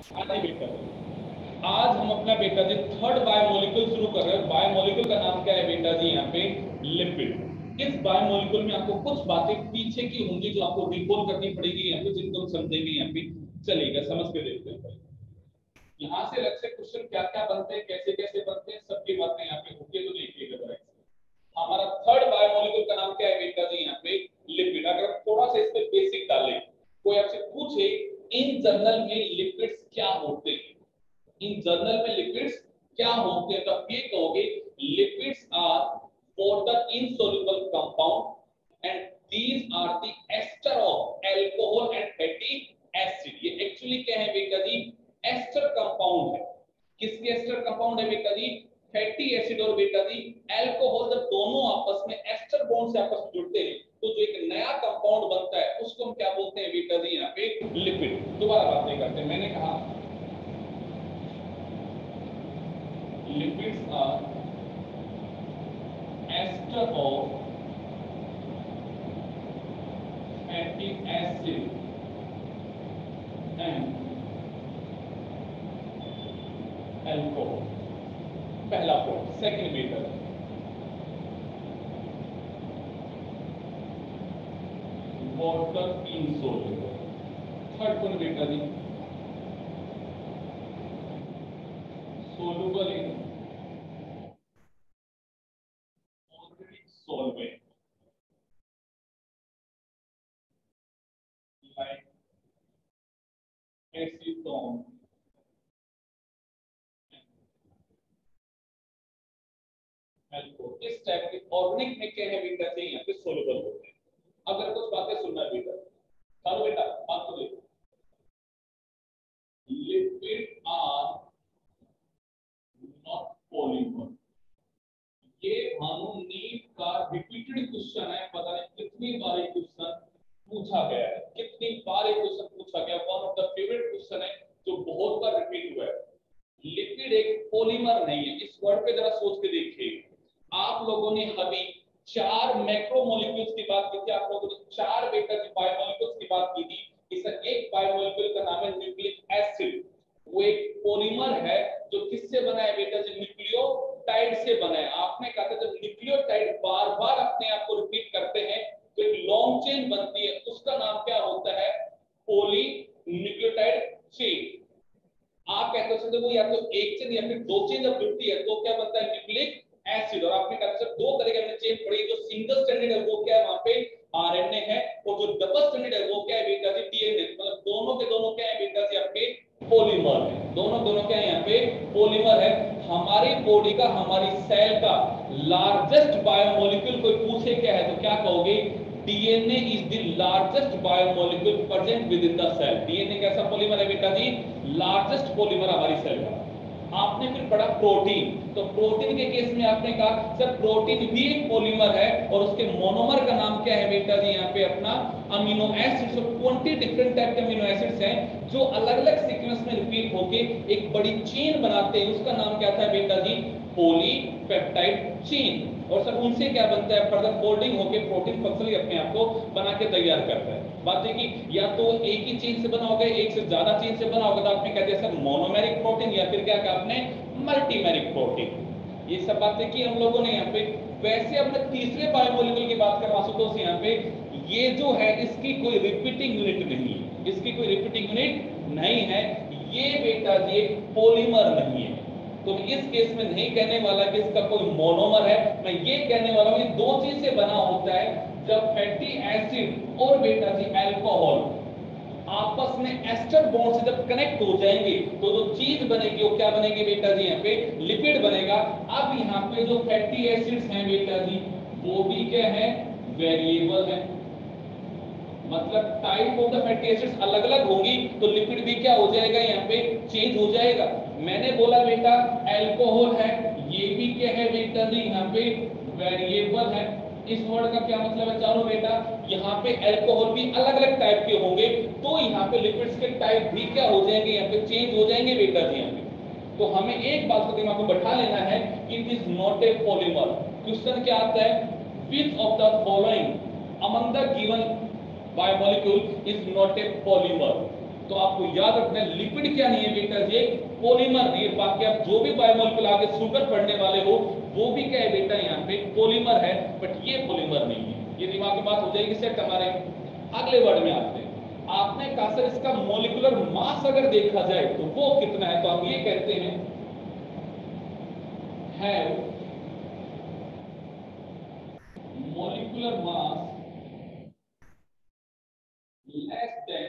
हाँ जी बेटा, आज हम अपना बेटा जी थर्ड बायोमोलिक्यूल शुरू कर रहे हैं। बायोमोलिक्यूल का नाम क्या है बेटा जी? यहाँ पे लिपिड। इस बायोमोलिक्यूल में आपको कुछ बातें पीछे की होंगी जो आपको रिकॉल करनी पड़ेगी यहाँ पे, जिनको हम समझेंगे यहाँ पे। चलिएगा समझ के देखते हैं। यहाँ से अलग से क्वेश्चन क्या क्या बनते हैं, कैसे कैसे बनते हैं, सबकी बातें यहाँ पे होती है, तो देखिएगा जरा। हमारा थर्ड बायोमोलिक्यूल का नाम क्या है बेटा जी? यहाँ पे लिपिड। अगर थोड़ा सा इस पे बेसिक डालें, कोई आपसे पूछे इन जनरल में लिपिड्स क्या होते हैं, इन जनरल में लिपिड्स क्या होते हैं, तो आप ये कहोगे lipids are water insoluble compound and these are the ester of alcohol and fatty acid. ये एक्चुअली क्या है बेटा जी? एस्टर कंपाउंड है। किसके एस्टर कंपाउंड है बेटा जी? फैटी एसिड और बेटा जी अल्कोहल। जब दोनों आपस में एस्टर बॉन्ड से आपस में जुड़ते हैं तो जो एक नया कंपाउंड बनता है उसको हम क्या बोलते हैं बेटा जी? यहाँ पे लिपिड। दोबारा बात नहीं करते, मैंने कहा lipids are ester of fatty acid and alcohol। पहला पॉइंट। सेकंड बेटा वाटर इनसॉल्युबल। थर्ड पॉइंट बेटा जी soluble in organic solvent like acetone, alcohol. इस टाइप के ऑर्गेनिक में क्या है बेटा जी? यहाँ पे सोलुबल होते हैं। अगर कुछ बातें सुनना बेटा, चलो बेटा बात तो देखो। Lipid are not polymer. ये भानु नीट का रिपीटेड क्वेश्चन है, पता नहीं कितनी बार ये क्वेश्चन पूछा गया है, कितनी बार ये क्वेश्चन पूछा गया। One of the favourite question है जो बहुत बार रिपीट हुआ है। लिपिड एक पॉलीमर नहीं है। इस वर्ड पे जरा सोच के देखिए। आप लोगों ने अभी 4 मैक्रोमोलिक्यूल्स की बात की थी, आप लोगों ने 4 बेटा की बायोमोलिक्यूल्स की बात की थी। इसका एक बायोमोलिक्यूल का नाम है न्यूक्लिक एसिड। वो एक पॉलीमर है जो किससे बना है बेटा जी? न्यूक्लियोटाइड से बना है। आपने कहा था जब न्यूक्लियोटाइड बार बार अपने आप को रिपीट करते हैं तो एक लॉन्ग चेन बनती है, उसका नाम क्या होता है? Polynucleotide chain. आप कहते हो सकते वो या तो एक चेन या फिर दो चेन जब जुड़ती है तो क्या बनता है? Nucleic acid. और आपने कहा सर दो तरह के हमने चेन पढ़ी, जो सिंगल स्ट्रैंडेड है वो क्या है? वहां पे आरएनए है, और जो डबल स्ट्रैंडेड है वो क्या है बेटा जी? डीएनए। मतलब दोनों के दोनों क्या है बेटा जी? आपके पॉलीमर है। दोनों दोनों क्या है? यहाँ पे पॉलीमर है। हमारी बॉडी का, हमारी सेल का लार्जेस्ट बायोमोलिक्यूल कोई पूछे क्या है तो क्या कहोगे? DNA is the largest biomolecule present within the cell. DNA कैसा पॉलीमर है बेटा जी? लार्जेस्ट पॉलीमर हमारी सेल का। आपने फिर पढ़ा प्रोटीन, तो प्रोटीन के केस में आपने कहा सर प्रोटीन भी एक पॉलीमर है और उसके मोनोमर का नाम क्या है बेटा जी? यहाँ पे अपना अमीनो एसिड्स। 20 डिफरेंट टाइप के अमीनो एसिड्स हैं जो अलग अलग सीक्वेंस में रिपीट होके एक बड़ी चेन बनाते हैं। उसका नाम क्या था बेटा जी? Polypeptide chain. और सर उनसे क्या बनता है? फर्दर फोल्डिंग होके प्रोटीन फंक्शनली अपने आप को बना के तैयार करता है। बात देखिए, या तो एक ही चेन से बना होगा, एक से ज्यादा चेन से बना होगा, तो आपने कहते हैं सर मोनोमेरिक प्रोटीन, या फिर क्या कहा आपने? Multimeric protein. ये सब बातें की हम लोगों ने यहाँ पे। वैसे अपने तीसरे बायोमोलिक्यूल की बात कर आशुतोष यहाँ पे, ये जो है इसकी कोई रिपीटिंग यूनिट नहीं है, इसकी कोई रिपीटिंग यूनिट नहीं है। ये बेटा जी एक पॉलीमर नहीं है। तो इस केस में नहीं कहने वाला कि इसका कोई मोनोमर है, मैं ये कहने वाला हूं दो चीज से बना होता है। जब फैटी एसिड और बेटा जी अल्कोहल आपस में एस्टर बॉन्ड से जब कनेक्ट हो जाएंगे तो जो चीज बनेगी वो क्या बनेगी बेटा जी? यहाँ पे लिपिड बनेगा। अब यहाँ पे जो फैटी एसिड्स हैं बेटा जी वो भी क्या है? वेरिएबल है। मतलब type of the fatty acids अलग अलग होंगी तो लिपिड भी क्या हो जाएगा? यहाँ पे चेंज हो जाएगा। मैंने बोला बेटा अल्कोहल है, ये भी क्या है बेटा जी? यहाँ पे वेरिएबल है। इस वर्ड का क्या मतलब है? चारों बेटा यहाँ पे अल्कोहल भी अलग अलग टाइप के होंगे तो यहाँ पे लिपिड्स के टाइप भी क्या हो जाएंगे? यहाँ पे चेंज हो जाएंगे बेटा जी। यहाँ पे तो हमें एक बात को दिमाग में बैठा लेना है, it is not a polymer. Question क्या आता है? Which of the following among the given biomolecule is not a polymer? तो आपको याद रखना है लिपिड क्या नहीं है बेटा, ये पॉलीमर नहीं है। बाकी आप जो भी बायोमोलिक्यूल आगे शुगर पढ़ने वाले हो वो भी क्या है बेटा, यहाँ पे पॉलीमर है, बट ये पॉलीमर नहीं है। ये दिमाग में बात हो जाएगी सेट हमारे। अगले वर्ड में आते हैं। आपने कहा सर इसका मॉलिक्यूलर मास अगर देखा जाए तो वो कितना है, तो हम ये कहते हैं molecular mass less than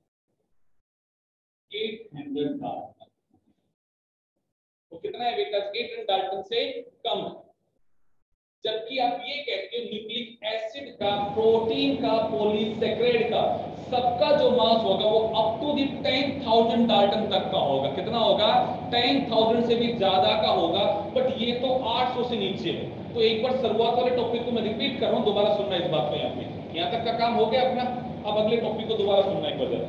800 dalton. तो कितना है बेटा, 800 डाल्टन से कम है। जबकि आप ये कहते हैं न्यूक्लिक एसिड का, प्रोटीन का, पॉलीसेकेराइड का, सबका जो मास होगा वो अप टू दी 10,000 डाल्टन तक का होगा। कितना होगा, 10,000 से भी ज्यादा का होगा, बट ये तो 800 से नीचे है। तो एक बार शुरुआत वाले टॉपिक को मैं रिपीट कर रहा हूं, दोबारा सुनना इस बात को। यहाँ तक का काम हो गया अपना, अब अगले टॉपिक को दोबारा सुनना एक बार।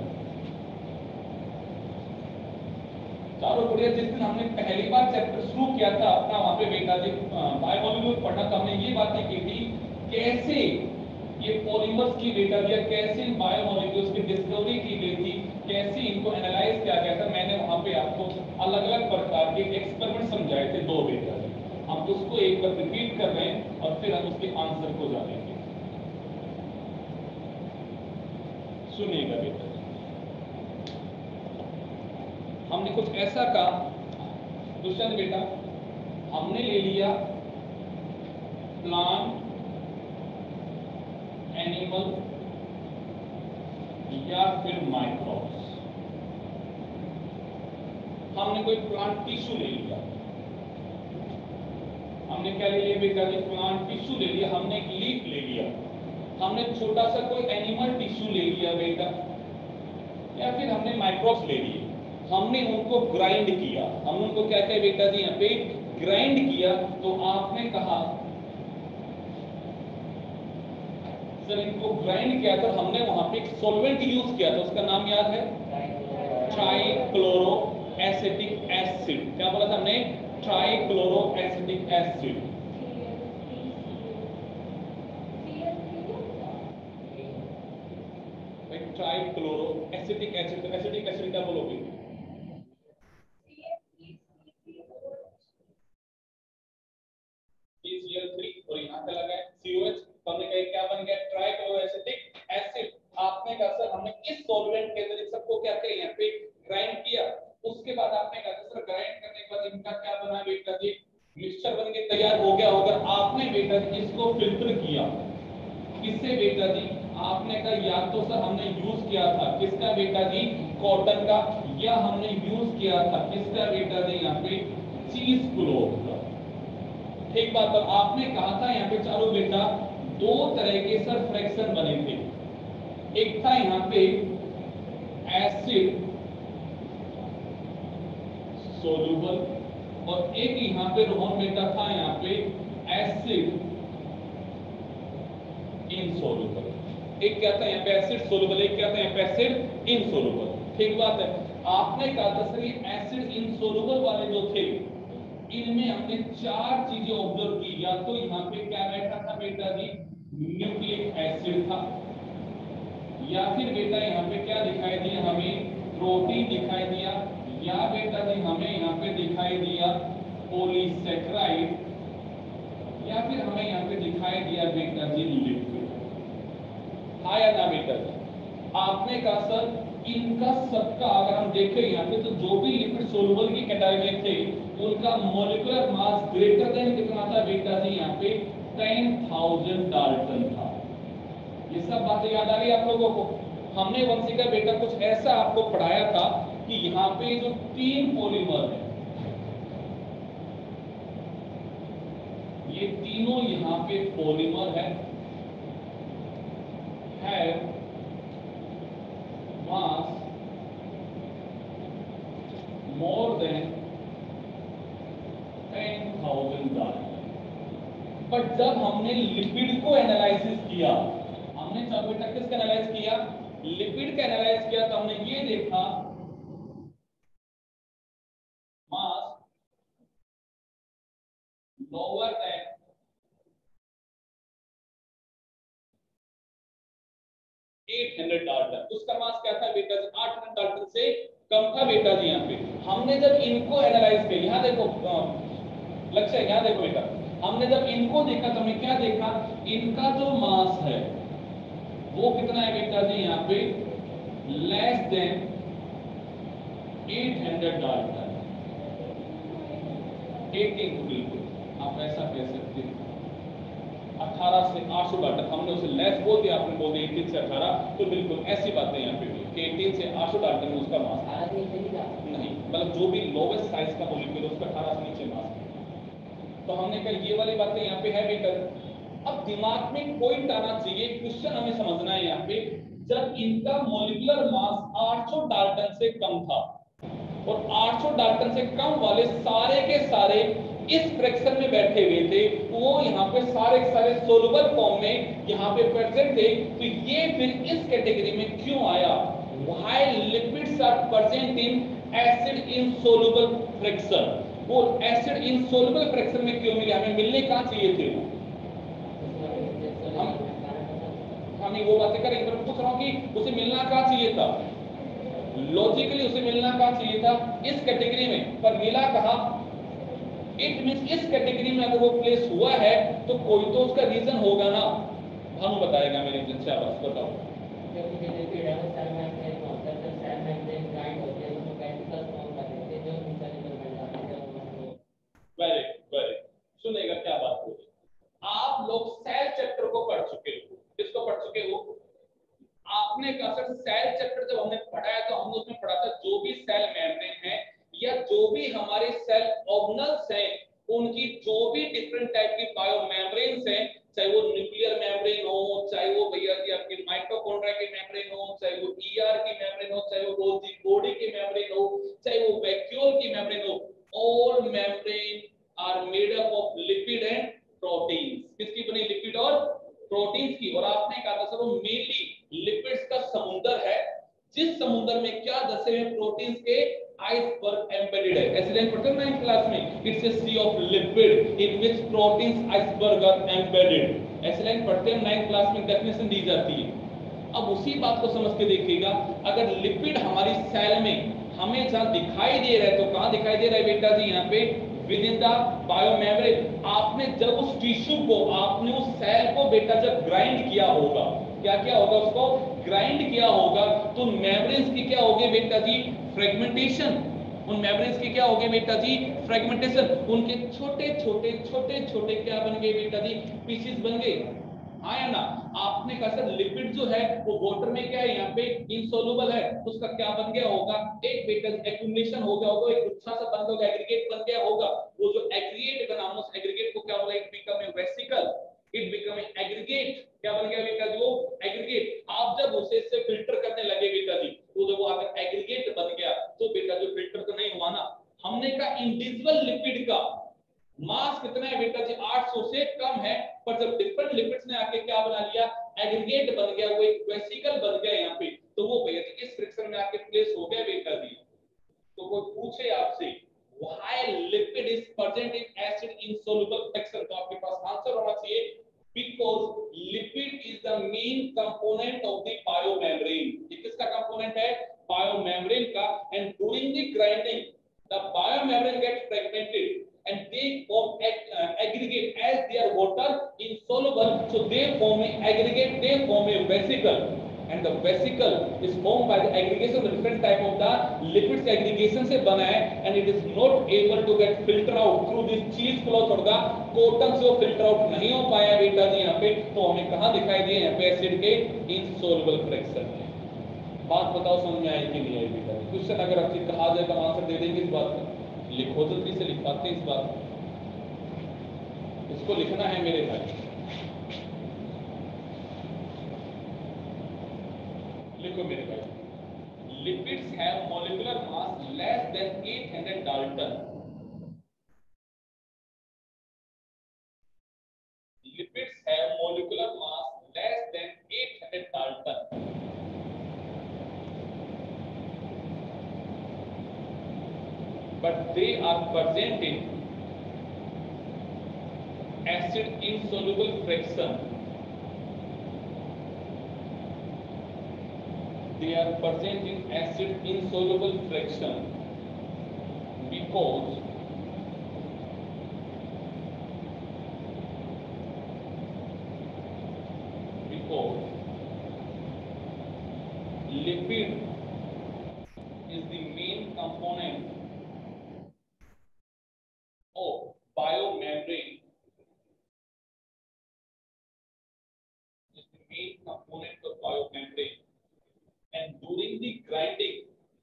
चारों बढ़िया, जिस दिन हमने पहली बार चैप्टर शुरू किया था अपना, वहां पे बेटा जी बायोमोलिक्यूल पढ़ा था, हमने ये बातें की थी कैसे ये पॉलीमर्स की बेटा दिया, कैसे इन बायोमोलिक्यूल्स की डिस्कवरी की गई थी, कैसे इनको एनालाइज किया गया था। मैंने वहां पे आपको अलग अलग प्रकार के एक्सपेरिमेंट समझाए थे, दो बेटा जी। हम उसको एक बार रिपीट कर रहे हैं और फिर हम उसके आंसर को जानेंगे। सुनिएगा बेटा, हमने कुछ ऐसा कहा दुष्यंत बेटा, हमने ले लिया प्लांट, एनिमल या फिर माइक्रोब्स। हमने कोई प्लांट टिश्यू ले लिया, हमने क्या ले लिया बेटा जी, प्लांट टिश्यू ले लिया, हमने एक लीफ ले लिया, हमने छोटा सा कोई एनिमल टिश्यू ले लिया बेटा, या फिर हमने माइक्रोब्स ले लिए। हमने उनको ग्राइंड किया, हमने उनको क्या क्या बेटा जी यहाँ पे ग्राइंड किया। तो आपने कहा सर इनको ग्राइंड किया था, हमने वहां पे एक सॉल्वेंट यूज किया था, उसका नाम याद है, ट्राइक्लोरो एसिटिक एसिड। क्या बोला था हमने, trichloro acetic acid. Trichloro acetic acid, तो एसिटिक एसिड क्या बोलोगे, CCl3, और यहाँ पे लगा है COH। तो हमने कहा क्या बन गया, ट्राइक्लोरोएसिटिक एसिड। आपने कहा सर हमने इस सॉल्वेंट के अंदर सबको क्या किया, यहाँ पे ग्राइंड किया। उसके बाद आपने कहा सर ग्राइंड करने के बाद इनका क्या बना बेटा जी, मिक्सचर बन के तैयार हो गया होगा। आपने बेटा जी इसको फिल्टर किया, किससे बेटा जी, आपने कहा या तो सर हमने यूज किया था किसका बेटा जी, कॉटन का, या हमने यूज किया था किसका बेटा जी, यहाँ पे चीज क्लोथ का। ठीक बात। और आपने कहा था यहाँ पे चारों बेटा दो तरह के सर फ्रैक्शन बने थे, एक था यहाँ पे एसिड सोल्यूबल, और एक यहाँ पे रोहन बेटा था यहाँ पे एसिड इनसोल्यूबल। एक क्या था यहाँ पे एसिड सोल्यूबल, एक क्या था यहाँ पे एसिड इनसोल्यूबल। ठीक बात है। आपने कहा था सर ये एसिड इनसोल्यूबल वाले जो थे इनमें हमने चार चीजें ऑब्जर्व की। या तो यहाँ पे क्या बैठा था बेटा जी, न्यूक्लिक एसिड था, या फिर बेटा यहाँ पे क्या दिखाई दिया हमें, प्रोटीन दिखाई दिया, या बेटा जी हमें यहाँ पे दिखाई दिया पॉलीसेकेराइड, या फिर हमें यहाँ पे दिखाई दिया बेटा जी लिपिड। हाँ या ना बेटा जी। आपने कहा सर इनका सबका अगर हम देखें यहाँ पे तो जो भी लिपिड सोल्यूबल की कैटेगरी में थे उनका मॉलिक्यूलर मास ग्रेटर देन कितना था बेटा जी, यहाँ पे 10,000 डाल्टन था। ये सब बातें याद आ रही आप लोगों को। हमने वंशिका बेटा कुछ ऐसा आपको पढ़ाया था कि यहाँ पे जो तीन पॉलीमर है, ये तीनों यहाँ पे पॉलीमर है mass more than 10,000 dalton. But जब हमने लिपिड को एनालिसिस किया, हमने सब बेटा किसका एनालाइज किया, लिपिड का एनालाइज किया, तो हमने ये देखा मास लोअर देन 800 800 डाल्टन। उसका मास क्या था बेटा जी? 800 डाल्टन से कम था बेटा जी। यहाँ पे हमने जब इनको एनालाइज किया, यहाँ देखो लक्ष्य, यहाँ देखो बेटा, हमने जब इनको देखा तो हमें क्या देखा, इनका जो मास है वो कितना है बेटा जी? यहाँ पे लेस देन 800 डाल्टन। 18 बिल्कुल आप ऐसा कह सकते हो, 18 से 800 डाल्टन। हमने उसे लेस बोल दिया, आपने बोल दिया 18 से 18, तो बिल्कुल ऐसी बातें यहाँ पे कि 18 से 800 डाल्टन में उसका मास नहीं, मतलब जो भी लोवेस्ट साइज का मॉलिक्यूल उसका 18 से नीचे मास। तो हमने कहा ये वाली बातें यहाँ पे है बेटा। अब दिमाग में पॉइंट आना चाहिए, क्वेश्चन हमें समझना है यहाँ पे, जब इनका मॉलिक्यूलर मास 800 डाल्टन से कम था और 800 डाल्टन से कम वाले सारे के सारे इस फ्रैक्शन में बैठे हुए थे, वो यहाँ पे सारे के सारे सोलुबल फॉर्म में यहाँ पे प्रेजेंट थे, तो ये फिर इस कैटेगरी में क्यों आया? While lipids are present in acid insoluble fraction. वो एसिड इनसोलुबल फ्रैक्शन में क्यों मिले? हमें मिलने कहाँ चाहिए थे वो? हम वो बातें करेंगे, पर पूछ रहा हूँ कि उसे मिलना कहाँ चाहिए था? लॉजिकली उसे मिलना कहाँ चाहिए था? इस कैटेगरी में, पर मिला कहाँ? इट मींस इस कैटेगरी में अगर वो प्लेस हुआ है तो कोई तो उसका रीजन होगा ना। भानु बताएगा मेरे रीजन से, आप बताओ। वेरी वेरी, सुनेगा क्या बात हो। आप लोग सेल चैप्टर को पढ़ चुके हो, किसको पढ़ चुके हो? आपने कहा सर सेल चैप्टर जब हमने पढ़ा है तो हमने उसमें पढ़ा था जो भी सेल मेम्ब्रेन है या जो भी हमारे सेल ऑर्गेनल्स हैं, उनकी जो भी डिफरेंट टाइप की बायो मेम्ब्रेन्स हैं, चाहे वो न्यूक्लियर मेम्ब्रेन हो, चाहे वो भैया जी आपकी माइटोकॉन्ड्रिया की मेम्ब्रेन हो, चाहे वो ईआर की मेम्ब्रेन हो, चाहे वो गोल्गी बॉडी की मेम्ब्रेन हो, चाहे वो वैक्यूल की मेम्ब्रेन हो, all membrane are made up of lipid and proteins. किसकी बनी? लिपिड और प्रोटीन्स की। और आपने कहा था सर वो मेनली लिपिड्स का समुद्र है, जिस समुद्र में क्या दसे हुए प्रोटीन्स के आइसबर्ग एम्बेडेड है। ऐसे लाइन पढ़ते हैं 9th क्लास में, it's a sea of lipid in which proteins iceberg are embedded. ऐसे लाइन पढ़ते हैं 9th क्लास में, डेफिनेशन दी जाती है। अब उसी बात को समझ के देखिएगा, अगर लिपिड हमारी सेल में हमें जहां दिखाई दे रहा है, तो कहां दिखाई दे रहा है बेटा जी? यहाँ पे विद इन द बायोमेम्ब्रेन। आपने जब उस टिश्यू को, आपने उस सेल को बेटा जब ग्राइंड किया होगा, क्या क्या होगा? उसको ग्राइंड किया होगा, तो मेम्ब्रेन्स की क्या होगी बेटा जी? फ्रेगमेंटेशन। उन मेम्ब्रेन्स की क्या होगी बेटा जी? फ्रेगमेंटेशन। उनके छोटे छोटे छोटे छोटे क्या बन गए बेटा जी? पीसेस बन गए। हाँ या ना? आपने कहा सर लिपिड जो है वो वाटर में क्या है? यहाँ पे इनसोल्युबल है, तो उसका क्या बन गया होगा? एक बेटा एक्युमुलेशन हो गया होगा, एक गुच्छा सा बन गया होगा, एग्रीगेट बन गया होगा। वो जो एग्रीगेट बना, उस एग्रीगेट को क्या बोला? It become a vesicle, it become a aggregate. क्या बन गया बेटा जी? वो एग्रीगेट। आप जब उसे इससे फिल्टर करने लगे बेटा जी, तो जब वो अगर एग्रीगेट बन गया तो बेटा जो फिल्टर तो नहीं हुआ ना। हमने कहा इंडिविजुअल लिपिड का मास कितना है बेटा जी? 800 से कम है, पर जब डिफरेंट लिपिड्स ने आके क्या बना लिया? एग्रीगेट बन गया, वो एक वेसिकल बन गया यहाँ पे, तो वो भैया जी इस फ्रिक्शन में आके प्लेस हो गया बेटा जी। तो कोई पूछे आपसे why lipid is present in acid insoluble fraction, तो आपके पास आंसर होना चाहिए because lipid is the main component of the biomembrane। ये किसका कंपोनेंट है? biomembrane का। and during the grinding the biomembrane gets fragmented and they form aggregate, as they are water insoluble, so they form a aggregate, they form a vesicle, and the vesicle is formed by the aggregation of the different type of the lipids aggregation से बना है, and it is not able to get filter out through this cheese cloth और the cotton से वो filter out नहीं हो पाया बेटा जी यहाँ पे। तो हमें कहाँ दिखाई दिए? यहाँ पे एसिड के insoluble fraction में। बात बताओ समझ में आई कि नहीं आई बेटा? क्वेश्चन अगर आपसे कहा जाए तो आंसर दे देंगे इस बात का? लिखो जल्दी से, लिखवाते इस बात को, इसको लिखना है मेरे भाई। लिखो मेरे भाई, lipids have molecular mass less than 800 dalton. Lipids have molecular mass less than 800 dalton, but they are present in acid insoluble fraction they are present in acid insoluble fraction because lipid is the main component of biomembrane, and during the grinding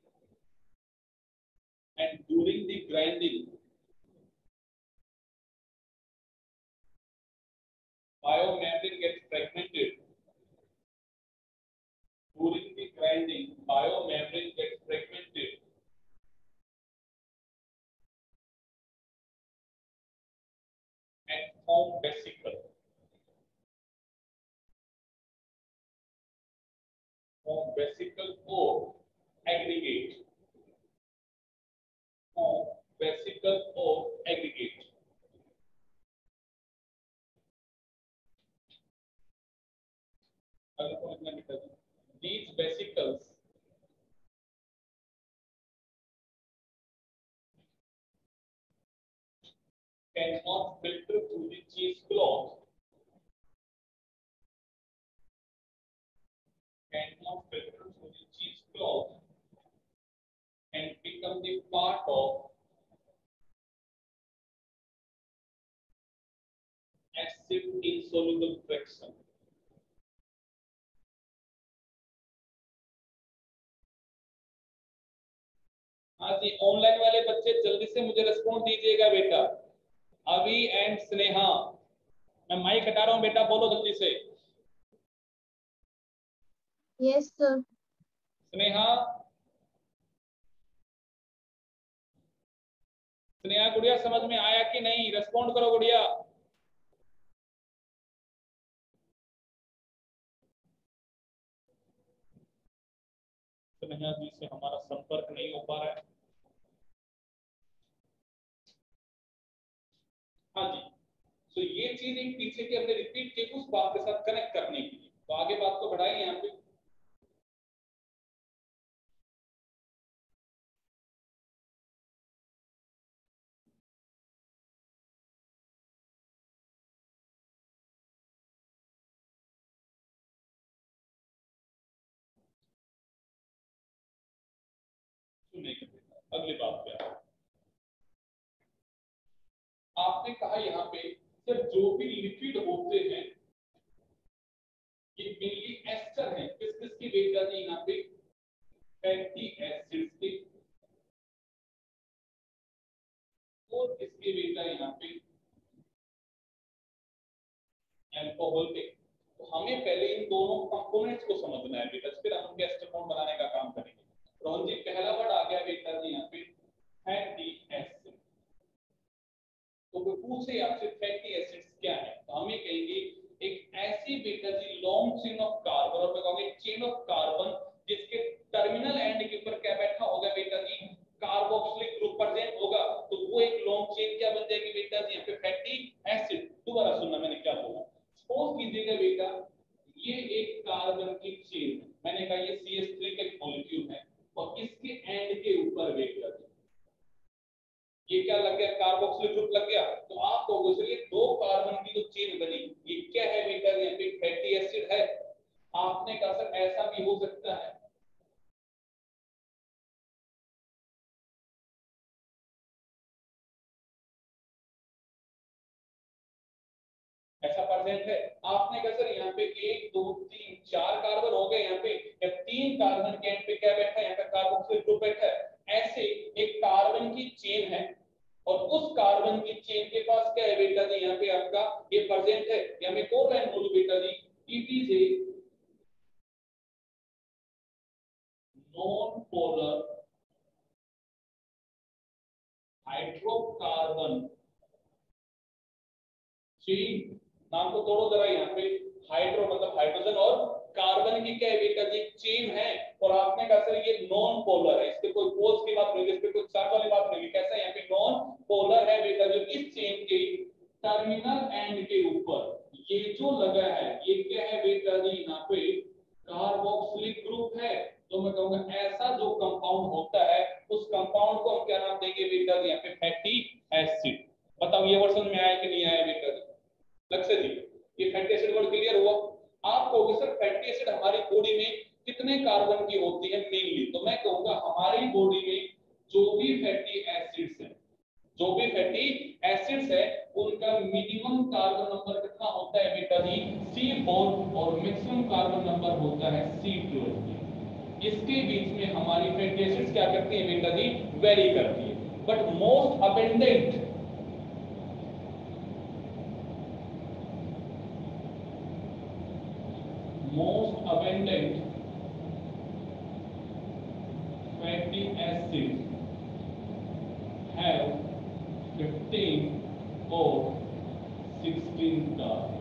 biomembrane gets fragmented. During the grinding biomembrane gets fragmented and form vesicle. Or aggregate. Vesicle or aggregate. These vesicles cannot filter through the cheesecloth and become the part of acid insoluble fraction. हाँ जी, online वाले बच्चे जल्दी से मुझे response दीजिएगा बेटा। अभी and Sneha, मैं माइक हटा रहा हूँ बेटा, बोलो जल्दी से। Yes sir. स्नेहा गुड़िया समझ में आया कि नहीं? रिस्पॉन्ड करो गुड़िया। स्नेहा जी से हमारा संपर्क नहीं हो पा रहा है। हाँ जी, तो ये चीज एक पीछे के हमने रिपीट की उस बात के साथ कनेक्ट करने के लिए, तो आगे बात को बढ़ाएं यहाँ पे। अगली बात क्या है, आपने कहा यहाँ पे सर जो भी लिक्विड होते हैं ये मेनली एस्टर है, किस किस की बेटा जी? यहाँ पे फैटी एसिड्स के और इसके बेटा यहाँ पे अल्कोहल के। तो हमें पहले इन दोनों कंपोनेंट्स को समझना है बेटा, फिर हम एस्टर बॉन्ड बनाने का काम करेंगे। रोहन जी पहला वर्ड आ गया बेटा जी यहाँ पे फैटी एसिड। तो कोई पूछे आपसे फैटी एसिड्स क्या है, तो हमें कहेंगे एक ऐसी बेटा जी लॉन्ग चेन ऑफ कार्बन, और मैं कहूंगा चेन ऑफ कार्बन जिसके टर्मिनल एंड के ऊपर क्या बैठा होगा बेटा जी? कार्बोक्सिलिक ग्रुप प्रेजेंट होगा। तो वो एक लॉन्ग चेन क्या बन जाएगी बेटा जी? यहाँ पे फैटी एसिड। दोबारा सुनना मैंने क्या बोला। सपोज कीजिएगा बेटा ये एक कार्बन की चेन है, मैंने कहा ये CH3 का मॉलिक्यूल है और इसके एंड के ऊपर बेटा जी ये क्या लग गया? कार्बोक्सिलिक ग्रुप लग गया। तो आप कहोगे सर ये दो कार्बन की जो चेन बनी ये क्या है बेटा? यहाँ पे फैटी एसिड है। आपने कहा सर ऐसा भी हो सकता है, ऐसा प्रेजेंट है। आपने कहा सर यहाँ पे 1 2 3 4 कार्बन हो गए, यहाँ पे या 3 कार्बन के एंड पे क्या बैठा है? यहाँ पे कार्बोक्सिलिक ग्रुप बैठा है। ऐसे एक कार्बन की चेन है और उस कार्बन की चेन के पास क्या है बेटा जी? यहाँ पे आपका ये प्रेजेंट है। या मैं को लाइन बोलूं बेटा जी, it is a non polar hydrocarbon chain. नाम को तोड़ो जरा, यहाँ पे हाइड्रो मतलब हाइड्रोजन और कार्बन की क्या है बेटा जी? चेन है। और आपने कहा सर ये नॉन पोलर है, इसके कोई पोल्स की बात नहीं, इस पे कोई चार्ज वाली बात नहीं। कैसा है? यहाँ पे नॉन पोलर है बेटा जो इस चेन के टर्मिनल एंड के ऊपर ये जो लगा है ये क्या है बेटा जी? यहाँ पे कार्बोक्सिलिक ग्रुप है। बेटा यहाँ पे फैटी एसिड। बताओ ये वर्ड समझ में आया कि नहीं आया बेटा? लक्ष्य जी, ये फैटी एसिड वर्ड क्लियर हुआ? आप कहोगे सर फैटी एसिड हमारी बॉडी में कितने कार्बन की होती है मेनली? तो मैं कहूंगा हमारी बॉडी में जो भी फैटी एसिड्स है, जो भी फैटी एसिड्स है उनका मिनिमम कार्बन नंबर कितना होता है बेटा जी? C4 और मैक्सिमम कार्बन नंबर होता है C12। इसके बीच में हमारी फैटी एसिड्स क्या करती है बेटा जी? वेरी करती है। But most abundant fatty acids have 15 or 16 carbon।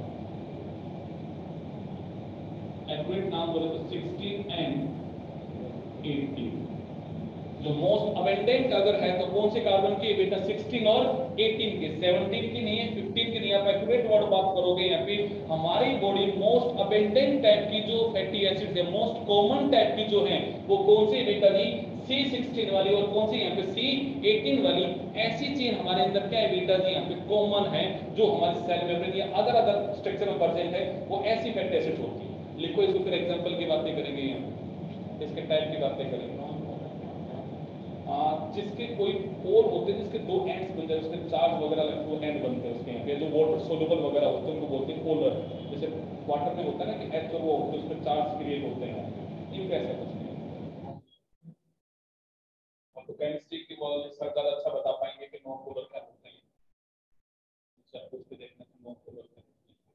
Accurate नाम बोले तो 16 एंड 18। जो मोस्ट अबेंडेंट अगर है तो कौन से कार्बन की बेटा? 16 और 18 के, 17 की नहीं है, 15 की नहीं। आप एक्यूरेट वर्ड बात करोगे यहाँ पे हमारी बॉडी मोस्ट अबेंडेंट टाइप की जो फैटी एसिड्स है, मोस्ट कॉमन टाइप की जो है वो कौन सी बेटा जी? C16 वाली। और कौन सी यहाँ पे? C18 वाली। ऐसी चेन हमारे अंदर क्या है बेटा जी? यहाँ पे कॉमन है, जो हमारे सेल मेम्ब्रेन या अदर स्ट्रक्चर में प्रेजेंट है, वो ऐसी फैटी एसिड्स होती है। लिखो इसको, फिर एग्जांपल की बातें करेंगे, यहाँ इसके टाइप की बातें करेंगे। जिसके कोई पोल होते हैं, जिसके दो एंड्स बनते हैं, उसके चार्ज वगैरह लगते हैं, वो एंड बनते हैं उसके यहाँ पे। जो वाटर सोल्यूबल वगैरह होते हैं उनको बोलते हैं पोलर। जैसे वाटर में होता है ना कि H और वो होते हैं, उसमें चार्ज क्रिएट होते हैं। इनका ऐसा कुछ नहीं है। हम तो केमिस्ट्री की वाले सर ज्यादा अच्छा बता पाएंगे कि नॉन पोलर क्या होते हैं। अच्छा, कुछ भी देखना है नॉन पोलर क्या।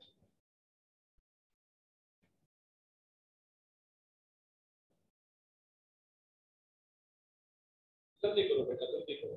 जल्दी करो बेटा, जल्दी करो।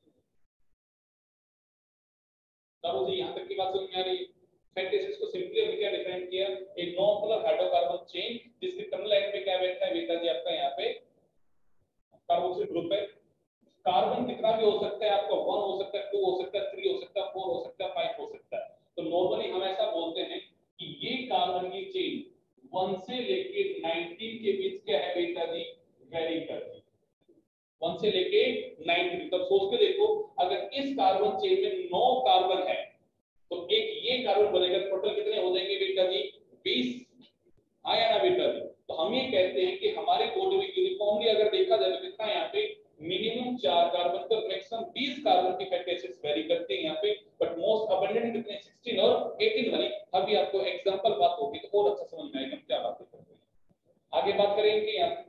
करो जी, यहाँ तक की बात समझ में आ रही है? फैटी एसिड्स को सिंपली हमने क्या डिफाइन किया? एक नॉन पोलर हाइड्रोकार्बन चेन जिसके टर्मिनल एंड पे क्या बैठता है बेटा जी? आपका यहाँ पे कार्बोक्सिल ग्रुप है। कार्बन कितना भी हो सकता है आपका? 1 हो सकता है, 2 हो सकता है, 3 हो सकता है, 4 हो सकता है, 5 हो सकता है। तो नॉर्मली हम ऐसा बोलते हैं कि ये कार्बन की चेन 1 से लेके 19 के बीच क्या है बेटा जी? वेरी करती है। 1 से लेके 19। तब सोच के देखो, अगर इस कार्बन चेन में 9 कार्बन है तो एक ये कार्बन बनेगा, टोटल कितने हो जाएंगे बेटा जी? 20। आया ना बेटा जी? तो हम ये कहते हैं कि हमारे बॉडी में यूनिफॉर्मली अगर देखा जाए तो कितना यहाँ पे? मिनिमम 4 कार्बन का, मैक्सिमम 20 कार्बन की फैटी एसिड्स वेरी करते हैं यहाँ पे। बट मोस्ट अबंडेंट कितने? 16 और 18 वाली। अभी आपको एग्जांपल बात होगी तो और अच्छा समझ में आएगा हम क्या बात करते हैं। आगे बात करेंगे यहाँ पे।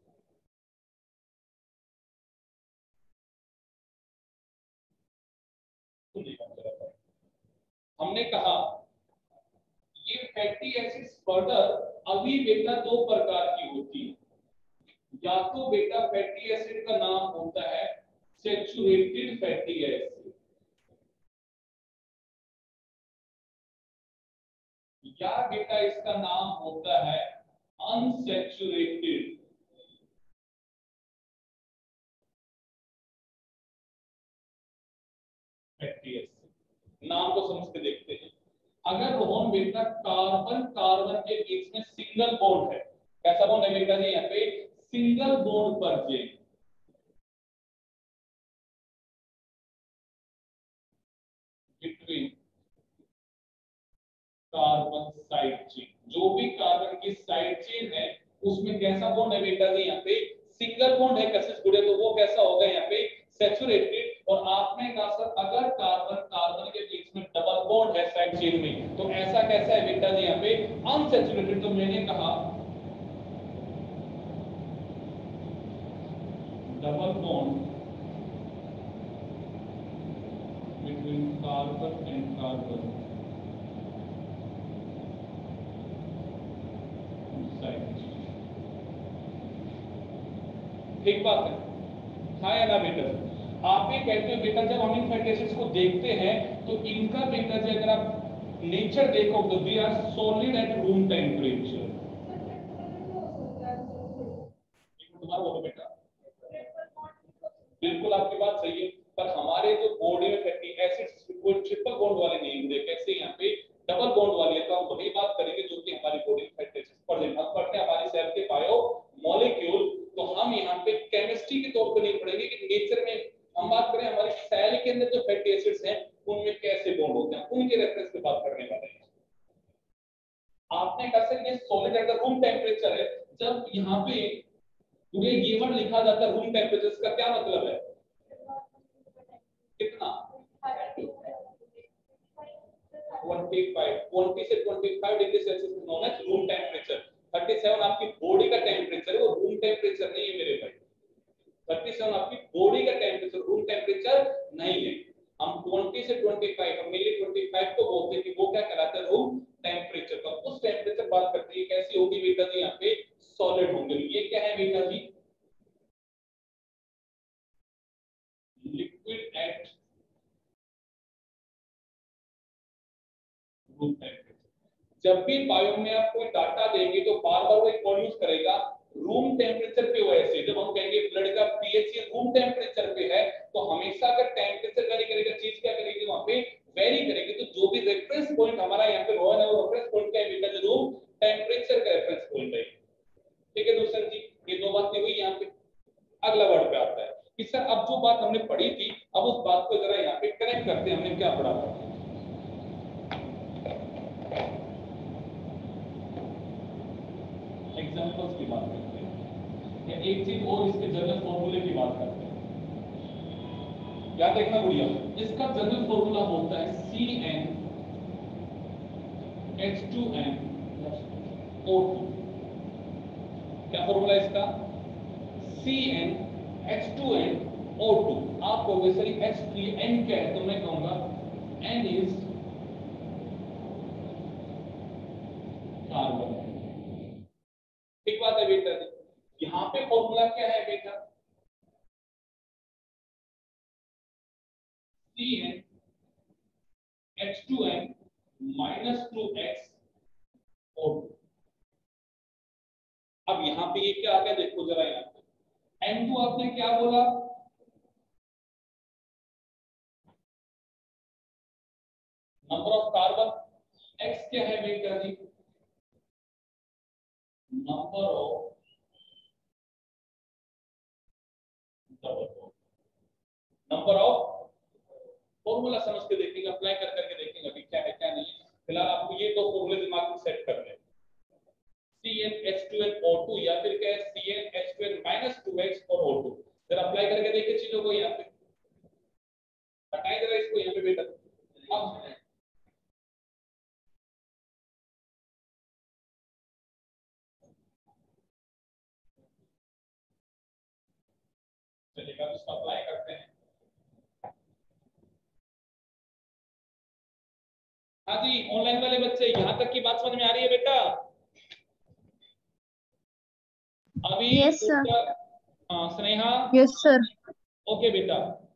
हमने कहा ये फैटी एसिड्स फर्दर अभी बेटा 2 प्रकार की होती है। या तो बेटा फैटी एसिड का नाम होता है सैचुरेटेड फैटी एसिड, या बेटा इसका नाम होता है अनसैचुरेटेड फैटी एसिड। नाम को समझ के देखते हैं। अगर रोहन बेटा कार्बन कार्बन के बीच में सिंगल बॉन्ड है, कैसा बॉन्ड है बेटा जी? यहाँ पे सिंगल बॉन्ड पर chain between carbon side chain. जो भी कार्बन की साइड चेन है उसमें कैसा बॉन्ड है बेटा जी? यहाँ पे सिंगल बॉन्ड है। कैसे जुड़े? तो वो कैसा होगा यहाँ पे? सैचुरेटेड। और आपने कहा सर अगर कार्बन कार्बन के बीच में डबल बॉन्ड है साइड चेन में तो ऐसा कैसा है बेटा जी? यहाँ पे अनसैचुरेटेड। तो मैंने कहा double bond between carbon and carbon ठीक बात है, हाँ या ना बेटा? आप ये कहते हो बेटा जब हम इन फैटी एसिड्स को देखते हैं तो इनका बेटा जी अगर आप नेचर देखो तो they are solid at room temperature. तुम्हारा बोलो बेटा, बिल्कुल आपकी बात सही है। पर हमारे जो बॉडी में फैटी एसिड्स कोई ट्रिपल बॉन्ड वाले नहीं होते, कैसे यहाँ पे डबल बॉन्ड वाली है। तो हम वही बात करेंगे जो कि हमारी बॉडी में फैटी एसिड्स प्रेजेंट। अब पढ़ते हैं हमारी सेल के बायो मॉलिक्यूल। तो हम यहाँ पे केमिस्ट्री के तौर पर नहीं पढ़ेंगे कि नेचर में हम हम बात करें हमारे सेल के अंदर जो फैटी एसिड्स हैं उनमें कैसे बॉन्ड होते हैं, उनके रेफरेंस पे बात करने वाले हैं। आपने कहा सर ये सॉलिड अगर रूम टेम्परेचर है, जब यहाँ पे पूरे ये वर्ड लिखा जाता है रूम टेम्परेचर का क्या मतलब है, कितना 20 से 25 degree Celsius known as room temperature. 37 आपकी बॉडी का टेम्परेचर है, वो रूम टेम्परेचर नहीं है मेरे भाई। 37 आपकी बॉडी का टेम्परेचर, रूम टेम्परेचर नहीं है। हम 20 से 25 हम मेनली 25 को बोलते हैं कि वो क्या कहलाता है, रूम टेम्परेचर का। उस टेम्परेचर बात करते हैं कैसी होगी बेटा जी, यहाँ पे सॉलिड होंगे। ये क्या है बेटा जी, लिक्विड एट रूम टेम्परेचर। जब भी बायो में आप कोई डाटा देंगे तो बार बार वो एक वर्ड यूज करेगा रूम टेम्परेचर पे। वैसे जब हम कहेंगे ब्लड का पीएच रूम टेम्परेचर पे है, तो हमेशा अगर टेम्परेचर वेरी करेगा, चीज क्या करेगी वहां पे वेरी करेगी। तो जो भी रेफरेंस पॉइंट हमारा यहाँ पे रोहन है, वो रेफरेंस पॉइंट क्या है बेटा, जो रूम टेम्परेचर का रेफरेंस पॉइंट है। ठीक है दोस्तों जी, ये दो बातें हुई यहाँ पे। अगला वर्ड पे आता है कि सर अब जो बात हमने पढ़ी थी, अब उस बात को जरा यहाँ पे कनेक्ट करते हैं। हमने क्या पढ़ा था, एग्जांपल्स की बात करते हैं, या एक चीज और इसके जनरल फॉर्मूले की बात करते हैं। क्या देखना बढ़िया, इसका जनरल फॉर्मूला होता है CnH2n O2। क्या फॉर्मूला इसका, CnH2n O2। आप कहोगे सर H3n क्या है, तो मैं कहूंगा N इज कार्बन। ठीक बात है बेटा। यहां पे फॉर्मूला क्या है बेटा, CnH2n -2x O2। अब यहाँ पे ये क्या आ गया देखो जरा, यहाँ पे N2 आपने क्या बोला, नंबर ऑफ कार्बन। X क्या है बेटा जी, number of double bond. Number of formula समझ के देखेंगे, अप्लाई कर करके देखेंगे अभी क्या है क्या नहीं है। फिलहाल आपको ये दो फॉर्मूले दिमाग में सेट कर लें, CnH2nO2 या फिर क्या है CnH2n -2x और O2। जरा अप्लाई करके देखिए चीजों को। यहाँ पे हटाएं जरा इसको यहाँ पे बेटा। अब चलिएगा इसको अप्लाई करते हैं। हाँ जी, ऑनलाइन वाले बच्चे यहाँ तक की बात समझ में आ रही है बेटा? अभी yes sir. Sneha, yes sir. Okay बेटा।